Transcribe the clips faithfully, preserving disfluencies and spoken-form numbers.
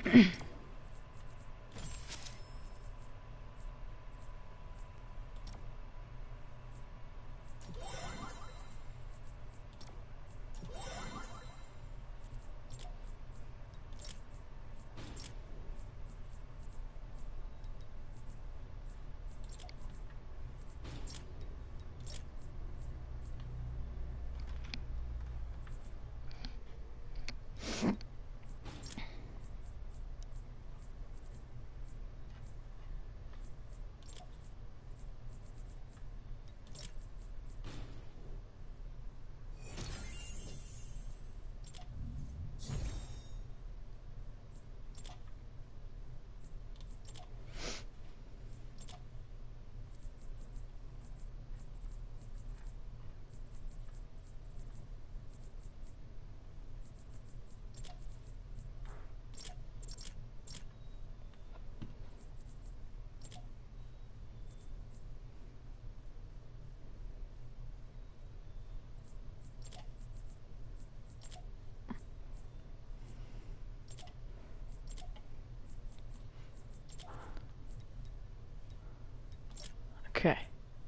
Okay.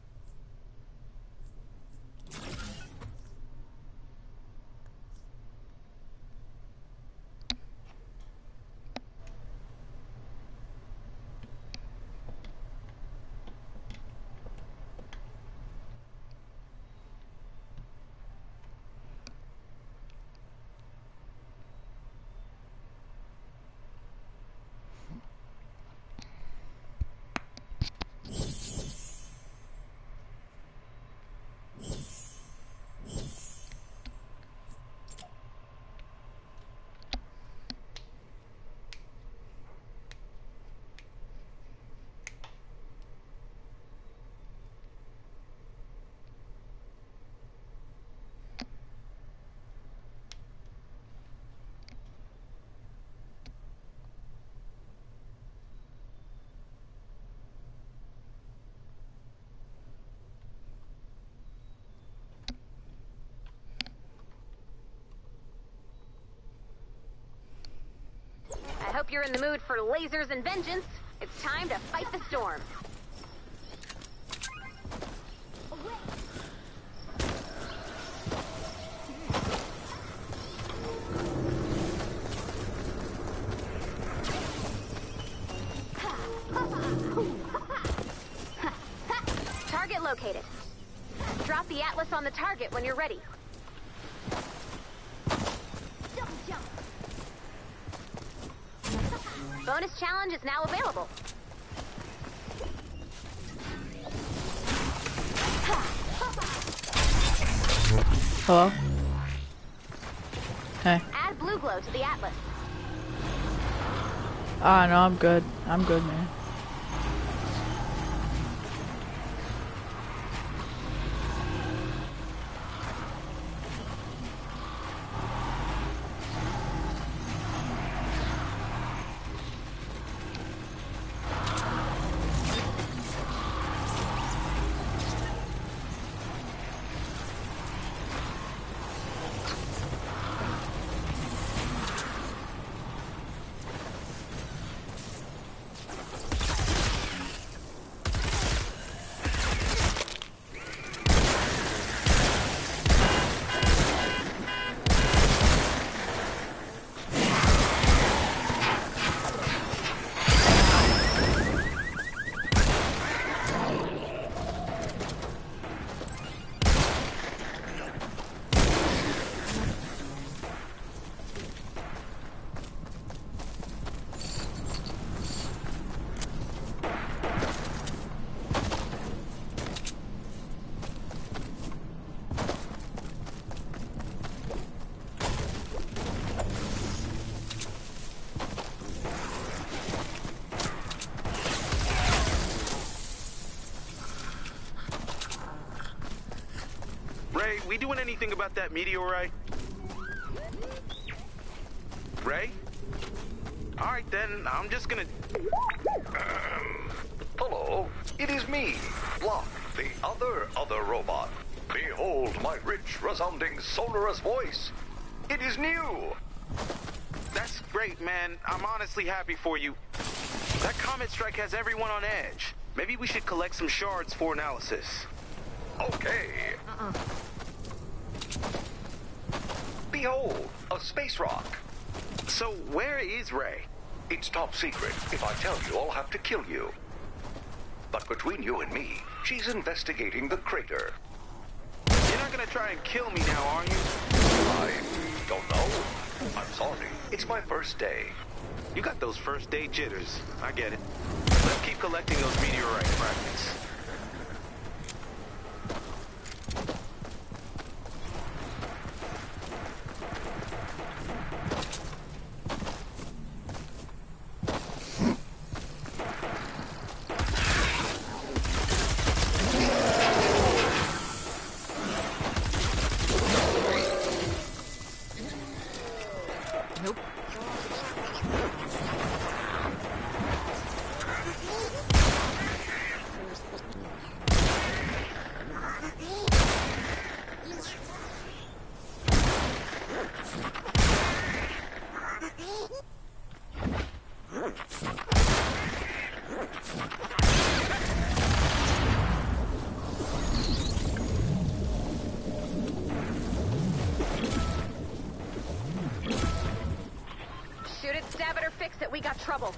I hope you're in the mood for lasers and vengeance. It's time to fight the storm. Target located. Drop the Atlas on the target when you're ready. Jump, jump. Bonus challenge is now available. Hello? Hey. Add blue glow to the Atlas. Ah, no, I'm good. I'm good, man. Ray, we doing anything about that meteorite? Ray? Alright then, I'm just gonna... Um, hello, it is me, Locke, the other other robot. Behold my rich, resounding, sonorous voice. It is new. That's great, man. I'm honestly happy for you. That comet strike has everyone on edge. Maybe we should collect some shards for analysis. Okay. Uh-uh. Behold, a space rock. So where is Ray? It's top secret. If I tell you, I'll have to kill you. But between you and me, she's investigating the crater. You're not gonna try and kill me now, are you? I don't know. I'm sorry. It's my first day. You got those first day jitters. I get it. Let's keep collecting those meteorite fragments. Nope. Shoot it, stab it, or fix it. We got trouble.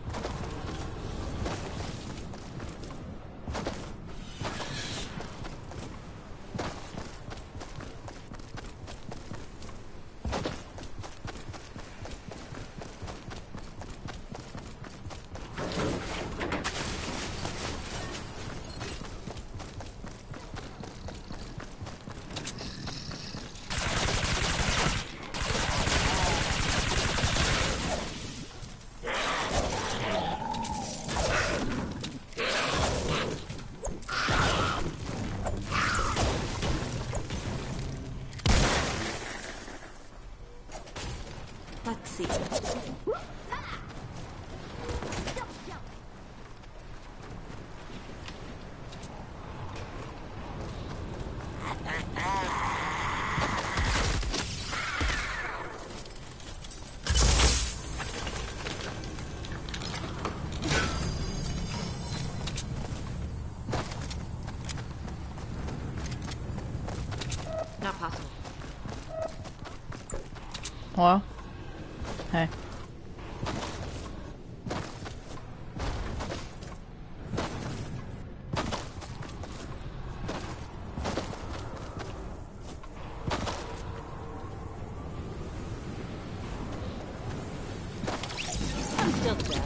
Let's see. Not possible. Well. Hey. I'm still dead.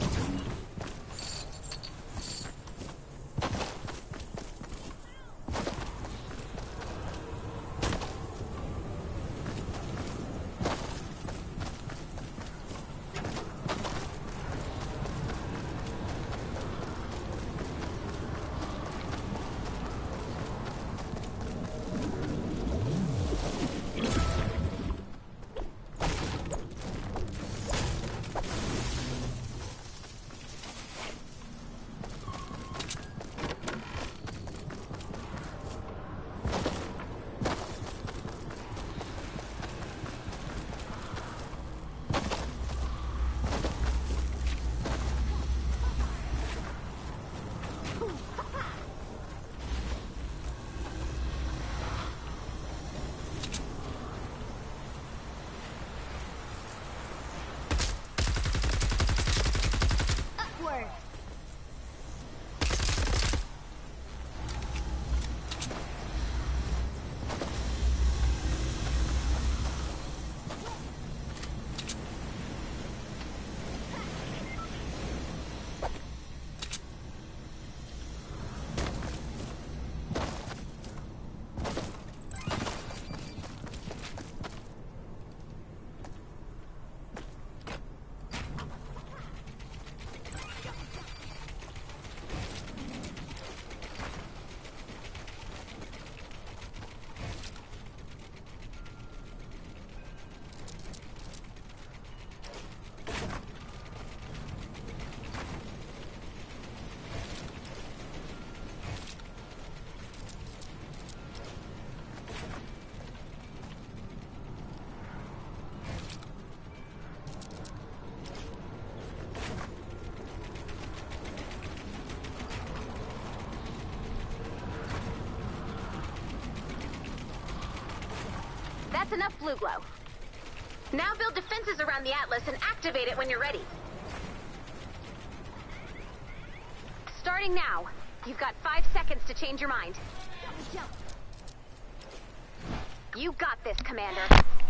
enough blue glow. Now build defenses around the Atlas and activate it when you're ready. Starting now. You've got five seconds to change your mind. You got this, Commander.